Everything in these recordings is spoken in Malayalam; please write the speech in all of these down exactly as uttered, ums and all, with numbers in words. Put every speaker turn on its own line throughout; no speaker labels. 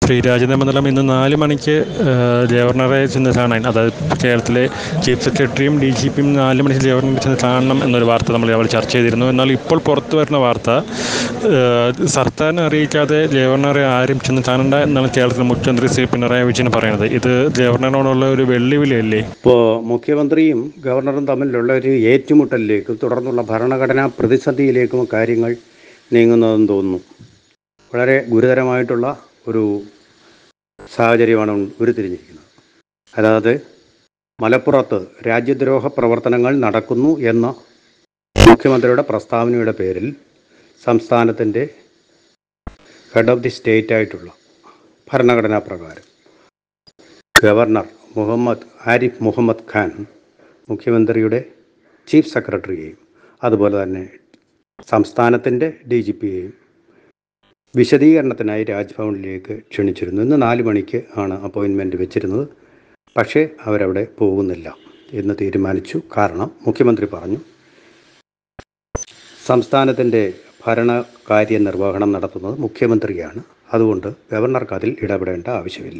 ശ്രീ രാജേന്ദ്ര മണ്ഡലം ഇന്ന് നാല് മണിക്ക് ഗവർണറെ ചെന്ന് കാണാൻ, അതായത് കേരളത്തിലെ ചീഫ് സെക്രട്ടറിയും ഡി ജി പിയും നാല് മണിക്ക് ഗവർണറെ ചെന്ന് കാണണം എന്നൊരു വാർത്ത നമ്മൾ അവിടെ ചർച്ച ചെയ്തിരുന്നു. എന്നാൽ ഇപ്പോൾ പുറത്തു വരുന്ന വാർത്ത സർക്കാരിനെ അറിയിക്കാതെ ഗവർണറെ ആരും ചെന്ന് കാണണ്ട എന്നാണ് കേരളത്തിലെ മുഖ്യമന്ത്രി ശ്രീ പിണറായി വിജയൻ പറയുന്നത്. ഇത് ഗവർണറോടുള്ള ഒരു വെല്ലുവിളിയല്ലേ?
ഇപ്പോൾ മുഖ്യമന്ത്രിയും ഗവർണറും തമ്മിലുള്ള ഒരു ഏറ്റുമുട്ടലിലേക്കും തുടർന്നുള്ള ഭരണഘടനാ പ്രതിസന്ധിയിലേക്കും കാര്യങ്ങൾ നീങ്ങുന്നതെന്ന് തോന്നുന്നു. വളരെ ഗുരുതരമായിട്ടുള്ള ഒരു സാഹചര്യമാണ് ഉരുത്തിരിഞ്ഞിരിക്കുന്നത്. അതായത് മലപ്പുറത്ത് രാജ്യദ്രോഹ പ്രവർത്തനങ്ങൾ നടക്കുന്നു എന്ന മുഖ്യമന്ത്രിയുടെ പ്രസ്താവനയുടെ പേരിൽ സംസ്ഥാനത്തിൻ്റെ ഹെഡ് ഓഫ് ദി സ്റ്റേറ്റ് ആയിട്ടുള്ള ഭരണഘടനാ പ്രകാരം ഗവർണർ മുഹമ്മദ് ആരിഫ് മുഹമ്മദ് ഖാൻ മുഖ്യമന്ത്രിയുടെ ചീഫ് സെക്രട്ടറിയെയും അതുപോലെ തന്നെ സംസ്ഥാനത്തിൻ്റെ ഡി ജി പിയെയും വിശദീകരണത്തിനായി രാജ്ഭവനിലേക്ക് ക്ഷണിച്ചിരുന്നു. ഇന്ന് നാല് മണിക്ക് ആണ് അപ്പോയിൻമെൻറ്റ് വെച്ചിരുന്നത്. പക്ഷേ അവരവിടെ പോകുന്നില്ല എന്ന് തീരുമാനിച്ചു. കാരണം മുഖ്യമന്ത്രി പറഞ്ഞു, സംസ്ഥാനത്തിൻ്റെ ഭരണകാര്യ നിർവഹണം നടത്തുന്നത് മുഖ്യമന്ത്രിയാണ്, അതുകൊണ്ട് ഗവർണർക്ക് അതിൽ ഇടപെടേണ്ട ആവശ്യമില്ല.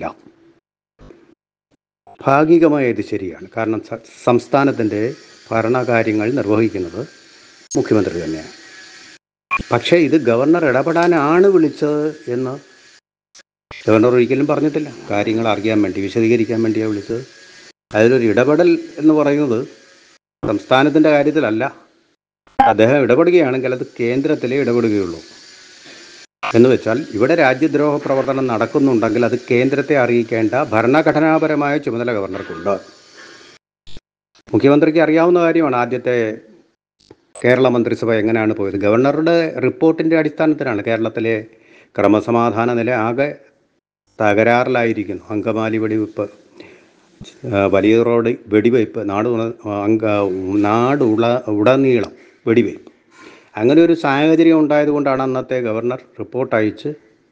ഭാഗികമായി ഇത് ശരിയാണ്. കാരണം സംസ്ഥാനത്തിൻ്റെ ഭരണകാര്യങ്ങൾ നിർവഹിക്കുന്നത് മുഖ്യമന്ത്രി തന്നെയാണ്. പക്ഷേ ഇത് ഗവർണർ ഇടപെടാനാണ് വിളിച്ചത് എന്ന് ഗവർണർ ഒരിക്കലും പറഞ്ഞിട്ടില്ല. കാര്യങ്ങൾ അറിയാൻ വേണ്ടി, വിശദീകരിക്കാൻ വേണ്ടിയാണ് വിളിച്ചത്. അതിലൊരു ഇടപെടൽ എന്ന് പറയുന്നത് സംസ്ഥാനത്തിൻ്റെ കാര്യത്തിലല്ല. അദ്ദേഹം ഇടപെടുകയാണെങ്കിൽ അത് കേന്ദ്രത്തിലേ ഇടപെടുകയുള്ളൂ. എന്ന് വെച്ചാൽ ഇവിടെ രാജ്യദ്രോഹ പ്രവർത്തനം നടക്കുന്നുണ്ടെങ്കിൽ അത് കേന്ദ്രത്തെ അറിയിക്കേണ്ട ഭരണഘടനാപരമായ ചുമതല ഗവർണർക്കുണ്ട്. മുഖ്യമന്ത്രിക്ക് അറിയാവുന്ന കാര്യമാണ് ആദ്യത്തെ കേരള മന്ത്രിസഭ എങ്ങനെയാണ് പോയത്. ഗവർണറുടെ റിപ്പോർട്ടിൻ്റെ അടിസ്ഥാനത്തിലാണ് കേരളത്തിലെ ക്രമസമാധാന നില ആകെ തകരാറിലായിരിക്കുന്നു. അങ്കമാലി വെടിവെപ്പ്, വലിയ റോഡ് വെടിവയ്പ്, നാട് അങ്ക നാട് ഉള ഉടനീളം വെടിവയ്പ്, അങ്ങനെ ഒരു സാഹചര്യം ഉണ്ടായതുകൊണ്ടാണ് അന്നത്തെ ഗവർണർ റിപ്പോർട്ട് അയച്ച്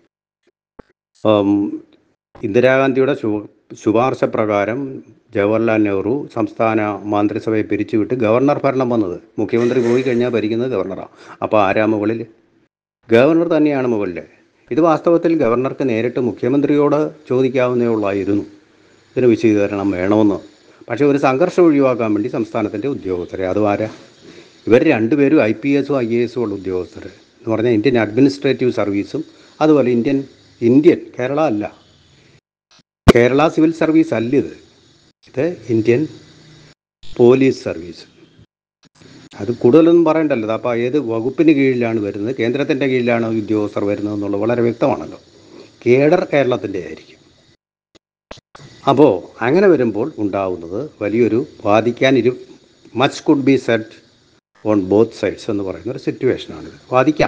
ഇന്ദിരാഗാന്ധിയുടെ ശു ശുപാർശ പ്രകാരം ജവഹർലാൽ നെഹ്റു സംസ്ഥാന മന്ത്രിസഭയെ പിരിച്ചുവിട്ട് ഗവർണർ ഭരണം വന്നത്. മുഖ്യമന്ത്രി പോയി കഴിഞ്ഞാൽ ഭരിക്കുന്നത് ഗവർണറാണ്. അപ്പോൾ ആരാ മുകളിൽ? ഗവർണർ തന്നെയാണ് മുകളിൽ. ഇത് വാസ്തവത്തിൽ ഗവർണർക്ക് നേരിട്ട് മുഖ്യമന്ത്രിയോട് ചോദിക്കാവുന്നേ ഉള്ളായിരുന്നു ഇതിന് വിശദീകരണം വേണമെന്ന്. പക്ഷേ ഒരു സംഘർഷം ഒഴിവാക്കാൻ വേണ്ടി സംസ്ഥാനത്തിൻ്റെ ഉദ്യോഗസ്ഥരെ, അതും ആരാ? ഇവർ രണ്ടുപേരും ഐ പി എസും ഐ എ എസും ഉള്ള ഉദ്യോഗസ്ഥർ എന്ന് പറഞ്ഞാൽ ഇന്ത്യൻ അഡ്മിനിസ്ട്രേറ്റീവ് സർവീസും അതുപോലെ ഇന്ത്യൻ ഇന്ത്യൻ കേരള അല്ല, കേരള സിവിൽ സർവീസ് അല്ല ഇത് ഇത് ഇന്ത്യൻ പോലീസ് സർവീസ്. അത് കൂടുതലൊന്നും പറയണ്ടല്ലോ. അപ്പോൾ ഏത് വകുപ്പിന് കീഴിലാണ് വരുന്നത്, കേന്ദ്രത്തിൻ്റെ കീഴിലാണ് ഉദ്യോഗസ്ഥർ വരുന്നത് എന്നുള്ളത് വളരെ വ്യക്തമാണല്ലോ. കേഡർ കേരളത്തിൻ്റെ ആയിരിക്കും. അപ്പോൾ അങ്ങനെ വരുമ്പോൾ ഉണ്ടാവുന്നത് വലിയൊരു വാദിക്കാൻ ഇരു much could be said on both sides എന്ന് പറയുന്ന ഒരു സിറ്റുവേഷനാണിത്. വാദിക്കാം.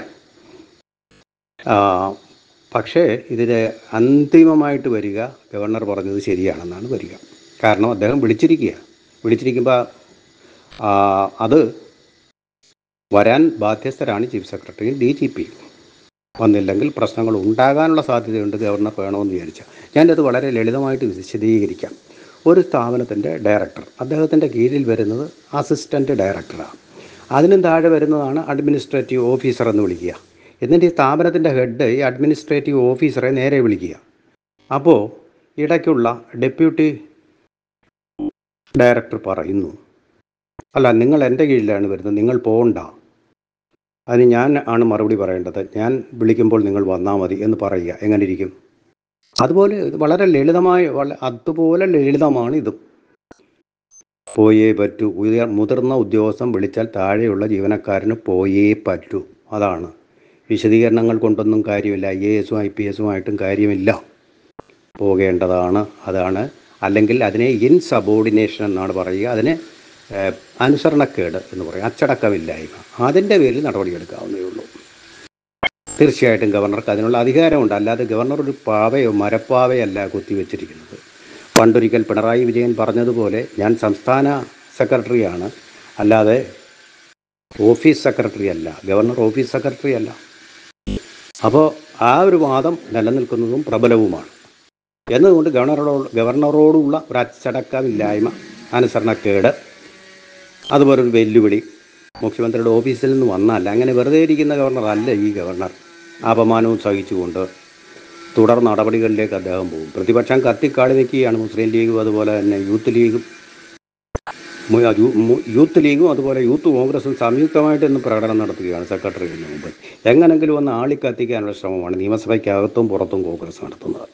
പക്ഷേ ഇതിന് അന്തിമമായിട്ട് വരിക ഗവർണർ പറഞ്ഞത് ശരിയാണെന്നാണ് വരിക. കാരണം അദ്ദേഹം വിളിച്ചിരിക്കുക. വിളിച്ചിരിക്കുമ്പോൾ അത് വരാൻ ബാധ്യസ്ഥരാണ് ചീഫ് സെക്രട്ടറിയും ഡി ജി പിയും. വന്നില്ലെങ്കിൽ പ്രശ്നങ്ങൾ ഉണ്ടാകാനുള്ള സാധ്യതയുണ്ട് ഗവർണർ വേണമെന്ന് വിചാരിച്ചാൽ. ഞാനത് വളരെ ലളിതമായിട്ട് വിശദീകരിക്കാം. ഒരു സ്ഥാപനത്തിൻ്റെ ഡയറക്ടർ, അദ്ദേഹത്തിൻ്റെ കീഴിൽ വരുന്നത് അസിസ്റ്റൻറ്റ് ഡയറക്ടറാണ്. അതിനും താഴെ വരുന്നതാണ് അഡ്മിനിസ്ട്രേറ്റീവ് ഓഫീസർ എന്ന് വിളിക്കുക. എന്നിട്ട് ഈ സ്ഥാപനത്തിൻ്റെ ഹെഡ് ഈ അഡ്മിനിസ്ട്രേറ്റീവ് ഓഫീസറെ നേരെ വിളിക്കുക. അപ്പോൾ ഇടയ്ക്കുള്ള ഡെപ്യൂട്ടി ഡയറക്ടർ പറയുന്നു, അല്ല നിങ്ങൾ എൻ്റെ കീഴിലാണ് വരുന്നത്, നിങ്ങൾ പോകണ്ട, അതിന് ഞാൻ ആണ് മറുപടി പറയേണ്ടത്, ഞാൻ വിളിക്കുമ്പോൾ നിങ്ങൾ വന്നാൽ മതി എന്ന് പറയുക. എങ്ങനെ ഇരിക്കും? അതുപോലെ വളരെ ലളിതമായ അതുപോലെ ലളിതമാണ് ഇതും. പോയേ പറ്റൂ. ഉയർ മുതിർന്ന ഉദ്യോഗസ്ഥൻ വിളിച്ചാൽ താഴെയുള്ള ജീവനക്കാരന് പോയേ പറ്റൂ. അതാണ്. വിശദീകരണങ്ങൾ കൊണ്ടൊന്നും കാര്യമില്ല. ഐ എ എസും ഐ പി എസുമായിട്ടും കാര്യമില്ല. പോകേണ്ടതാണ്. അതാണ്. അല്ലെങ്കിൽ അതിനെ ഇൻസബോർഡിനേഷൻ എന്നാണ് പറയുക. അതിനെ അനുസരണക്കേട് എന്ന് പറയും, അച്ചടക്കമില്ലായ്മ. അതിൻ്റെ പേരിൽ നടപടിയെടുക്കാവുന്നേ ഉള്ളൂ. തീർച്ചയായിട്ടും ഗവർണർക്ക് അതിനുള്ള അധികാരമുണ്ട്. അല്ലാതെ ഗവർണർ ഒരു പാവയോ മരപ്പാവയല്ല കുത്തിവെച്ചിരിക്കുന്നത്. പണ്ടൊരിക്കൽ പിണറായി വിജയൻ പറഞ്ഞതുപോലെ ഞാൻ സംസ്ഥാന സെക്രട്ടറിയാണ്, അല്ലാതെ ഓഫീസ് സെക്രട്ടറി അല്ല, ഗവർണർ ഓഫീസ് സെക്രട്ടറി അല്ല. അപ്പോൾ ആ ഒരു വാദം നിലനിൽക്കുന്നതും പ്രബലവുമാണ്. എന്നതുകൊണ്ട് ഗവർണറോട് ഗവർണറോടുള്ള ഒരു അച്ചടക്കമില്ലായ്മ, അനുസരണക്കേട്, അതുപോലെ ഒരു വെല്ലുവിളി മുഖ്യമന്ത്രിയുടെ ഓഫീസിൽ നിന്ന് വന്നല്ല. അങ്ങനെ വെറുതെ ഇരിക്കുന്ന ഗവർണർ അല്ല ഈ ഗവർണർ. അപമാനവും സഹിച്ചുകൊണ്ട് തുടർ നടപടികളിലേക്ക് അദ്ദേഹം പോകും. പ്രതിപക്ഷം കത്തിക്കാളി നിൽക്കുകയാണ്. മുസ്ലിം ലീഗും അതുപോലെ തന്നെ യൂത്ത് ലീഗും യൂത്ത് ലീഗും അതുപോലെ യൂത്ത് കോൺഗ്രസും സംയുക്തമായിട്ട് ഇന്ന് പ്രകടനം നടത്തുകയാണ് സെക്രട്ടറിയേറ്റിന് മുമ്പ്. എങ്ങനെങ്കിലും ഒന്ന് ആളിക്കത്തിക്കാനുള്ള ശ്രമമാണ് നിയമസഭയ്ക്കകത്തും പുറത്തും കോൺഗ്രസ് നടത്തുന്നത്.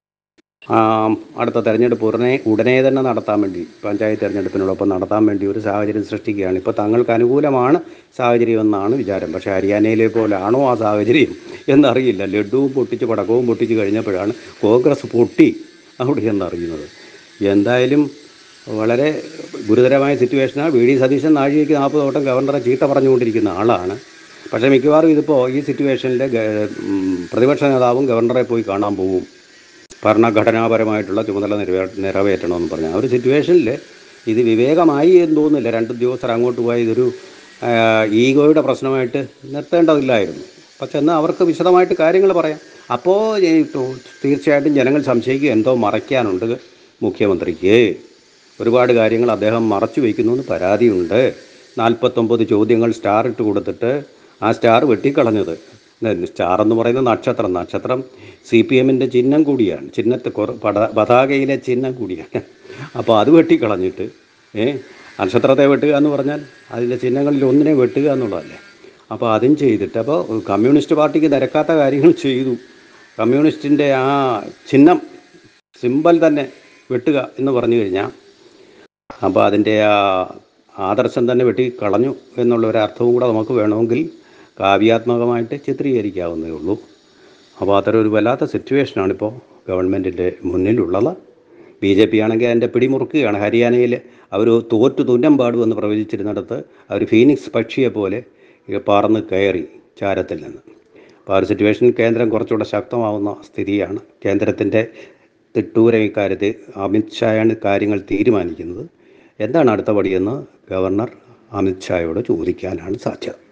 അടുത്ത തെരഞ്ഞെടുപ്പ് ഉടനെ ഉടനെ തന്നെ നടത്താൻ വേണ്ടി, പഞ്ചായത്ത് തെരഞ്ഞെടുപ്പിനോടൊപ്പം നടത്താൻ വേണ്ടി ഒരു സാഹചര്യം സൃഷ്ടിക്കുകയാണ്. ഇപ്പോൾ തങ്ങൾക്ക് അനുകൂലമാണ് സാഹചര്യം എന്നാണ് വിചാരം. പക്ഷേ ഹരിയാനയിലെ പോലാണോ ആ സാഹചര്യം എന്നറിയില്ല. ലഡുവും പൊട്ടിച്ച് പടക്കവും പൊട്ടിച്ച് കഴിഞ്ഞപ്പോഴാണ് കോൺഗ്രസ് പൊട്ടി അവിടെ എന്നറിയുന്നത്. എന്തായാലും വളരെ ഗുരുതരമായ സിറ്റുവേഷനാണ്. വി ഡി സതീശൻ നാഴികയ്ക്ക് നാൽപ്പത് വട്ടം ഗവർണറെ ചീത്ത പറഞ്ഞുകൊണ്ടിരിക്കുന്ന ആളാണ്. പക്ഷേ മിക്കവാറും ഇതിപ്പോൾ ഈ സിറ്റുവേഷനിൽ പ്രതിപക്ഷ നേതാവും ഗവർണറെ പോയി കാണാൻ പോകും. ഭരണഘടനാപരമായിട്ടുള്ള ചുമതല നിറവേ നിറവേറ്റണമെന്ന് പറഞ്ഞാൽ ആ ഒരു സിറ്റുവേഷനിൽ ഇത് വിവേകമായി എന്ന് തോന്നുന്നില്ല. രണ്ട് ഉദ്യോഗസ്ഥർ അങ്ങോട്ട് പോയി ഇതൊരു ഈഗോയുടെ പ്രശ്നമായിട്ട് നിർത്തേണ്ടതില്ലായിരുന്നു. പക്ഷെ എന്നാൽ അവർക്ക് വിശദമായിട്ട് കാര്യങ്ങൾ പറയാം. അപ്പോൾ തീർച്ചയായിട്ടും ജനങ്ങൾ സംശയിക്കുക എന്തോ മറയ്ക്കാനുണ്ട് മുഖ്യമന്ത്രിക്ക്. ഒരുപാട് കാര്യങ്ങൾ അദ്ദേഹം മറച്ചു വയ്ക്കുന്നു എന്ന് പരാതിയുണ്ട്. നാൽപ്പത്തൊമ്പത് ചോദ്യങ്ങൾ സ്റ്റാർ ഇട്ട് കൊടുത്തിട്ട് ആ സ്റ്റാർ വെട്ടിക്കളഞ്ഞത്. സ്റ്റാർ എന്ന് പറയുന്ന നക്ഷത്രം നക്ഷത്രം സി പി എമ്മിൻ്റെ ചിഹ്നം കൂടിയാണ്. ചിഹ്നത്തെ കുറ പട പതാകയിലെ ചിഹ്നം കൂടിയാണ്. അപ്പോൾ അത് വെട്ടിക്കളഞ്ഞിട്ട് ഏ നക്ഷത്രത്തെ വെട്ടുക എന്ന് പറഞ്ഞാൽ അതിൻ്റെ ചിഹ്നങ്ങളിൽ ഒന്നിനെ വെട്ടുക എന്നുള്ളതല്ലേ. അപ്പോൾ അതും ചെയ്തിട്ട് അപ്പോൾ കമ്മ്യൂണിസ്റ്റ് പാർട്ടിക്ക് നിരക്കാത്ത കാര്യങ്ങൾ ചെയ്തു. കമ്മ്യൂണിസ്റ്റിൻ്റെ ആ ചിഹ്നം സിമ്പൽ തന്നെ വെട്ടുക എന്ന് പറഞ്ഞു കഴിഞ്ഞാൽ അപ്പോൾ അതിൻ്റെ ആ ആദർശം തന്നെ വെട്ടിക്കളഞ്ഞു എന്നുള്ള ഒരർത്ഥവും കൂടെ നമുക്ക് വേണമെങ്കിൽ കാവ്യാത്മകമായിട്ട് ചിത്രീകരിക്കാവുന്നേ ഉള്ളൂ. അപ്പോൾ അത്തരം ഒരു വല്ലാത്ത സിറ്റുവേഷനാണിപ്പോൾ ഗവൺമെൻറ്റിൻ്റെ മുന്നിലുള്ളത്. ബി ജെ പി ആണെങ്കിൽ അതിൻ്റെ പിടിമുറുക്കുകയാണ്. ഹരിയാനയിൽ അവർ തോറ്റു തുന്നം പാടുമെന്ന് പ്രവചിച്ചിരുന്നിടത്ത് അവർ ഫീനിക്സ് പക്ഷിയെ പോലെ പറന്ന് കയറി ചാരത്തിൽ നിന്ന്. അപ്പോൾ ആ ഒരു സിറ്റുവേഷനിൽ കേന്ദ്രം കുറച്ചുകൂടെ ശക്തമാവുന്ന സ്ഥിതിയാണ്. കേന്ദ്രത്തിൻ്റെ തിട്ടൂര ഇക്കാര്യത്തിൽ അമിത്ഷായാണ് കാര്യങ്ങൾ തീരുമാനിക്കുന്നത്. എന്താണ് അടുത്ത പടിയെന്ന് ഗവർണർ അമിത്ഷായോട് ചോദിക്കാനാണ് സാധ്യത.